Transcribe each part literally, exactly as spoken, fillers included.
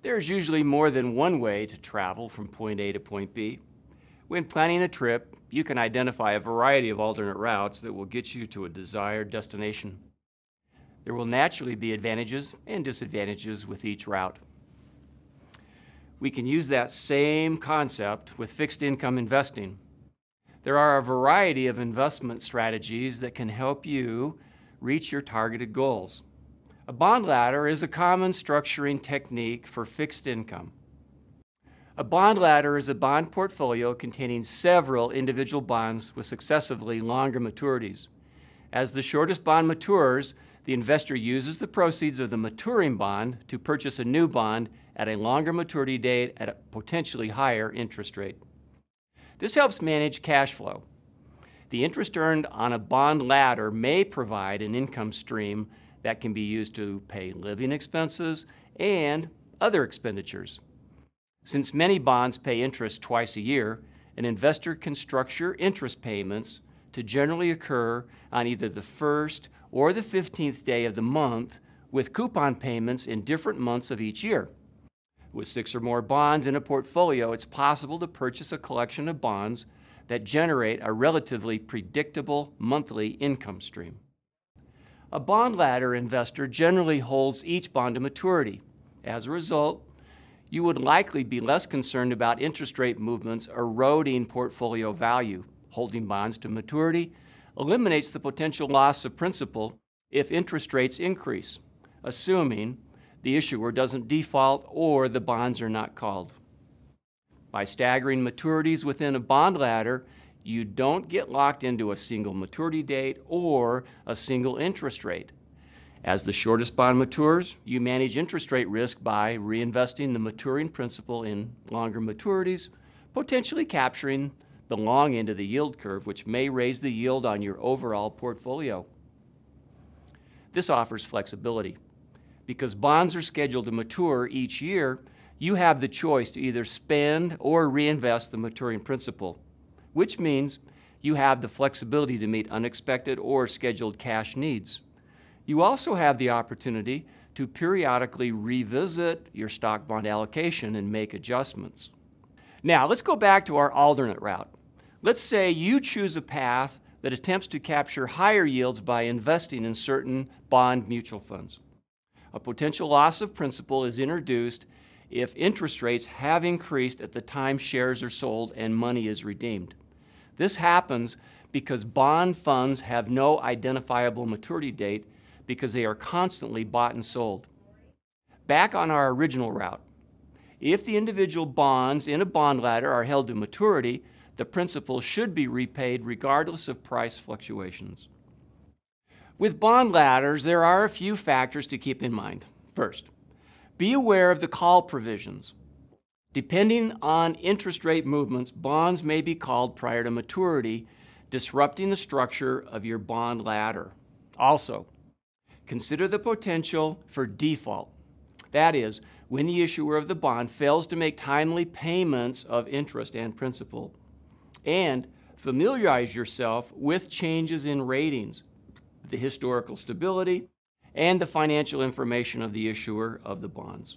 There's usually more than one way to travel from point A to point B. When planning a trip, you can identify a variety of alternate routes that will get you to a desired destination. There will naturally be advantages and disadvantages with each route. We can use that same concept with fixed income investing. There are a variety of investment strategies that can help you reach your targeted goals. A bond ladder is a common structuring technique for fixed income. A bond ladder is a bond portfolio containing several individual bonds with successively longer maturities. As the shortest bond matures, the investor uses the proceeds of the maturing bond to purchase a new bond at a longer maturity date at a potentially higher interest rate. This helps manage cash flow. The interest earned on a bond ladder may provide an income stream that can be used to pay living expenses and other expenditures. Since many bonds pay interest twice a year, an investor can structure interest payments to generally occur on either the first or the fifteenth day of the month, with coupon payments in different months of each year. With six or more bonds in a portfolio, it's possible to purchase a collection of bonds that generate a relatively predictable monthly income stream. A bond ladder investor generally holds each bond to maturity. As a result, you would likely be less concerned about interest rate movements eroding portfolio value. Holding bonds to maturity eliminates the potential loss of principal if interest rates increase, assuming the issuer doesn't default or the bonds are not called. By staggering maturities within a bond ladder, you don't get locked into a single maturity date or a single interest rate. As the shortest bond matures, you manage interest rate risk by reinvesting the maturing principal in longer maturities, potentially capturing the long end of the yield curve, which may raise the yield on your overall portfolio. This offers flexibility. Because bonds are scheduled to mature each year, you have the choice to either spend or reinvest the maturing principal, which means you have the flexibility to meet unexpected or scheduled cash needs. You also have the opportunity to periodically revisit your stock bond allocation and make adjustments. Now, let's go back to our alternate route. Let's say you choose a path that attempts to capture higher yields by investing in certain bond mutual funds. A potential loss of principal is introduced if interest rates have increased at the time shares are sold and money is redeemed. This happens because bond funds have no identifiable maturity date because they are constantly bought and sold. Back on our original route, if the individual bonds in a bond ladder are held to maturity, the principal should be repaid regardless of price fluctuations. With bond ladders, there are a few factors to keep in mind. First, be aware of the call provisions. Depending on interest rate movements, bonds may be called prior to maturity, disrupting the structure of your bond ladder. Also, consider the potential for default. That is, when the issuer of the bond fails to make timely payments of interest and principal. And familiarize yourself with changes in ratings, the historical stability, and the financial information of the issuer of the bonds.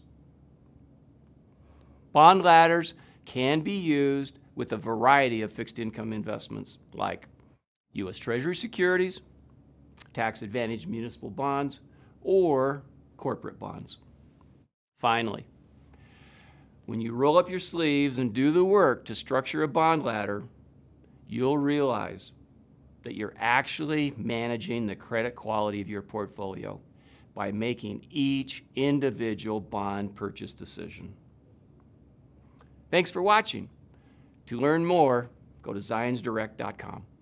Bond ladders can be used with a variety of fixed income investments like U S Treasury securities, tax-advantaged municipal bonds, or corporate bonds. Finally, when you roll up your sleeves and do the work to structure a bond ladder, you'll realize that you're actually managing the credit quality of your portfolio by making each individual bond purchase decision. Thanks for watching. To learn more, go to zions direct dot com.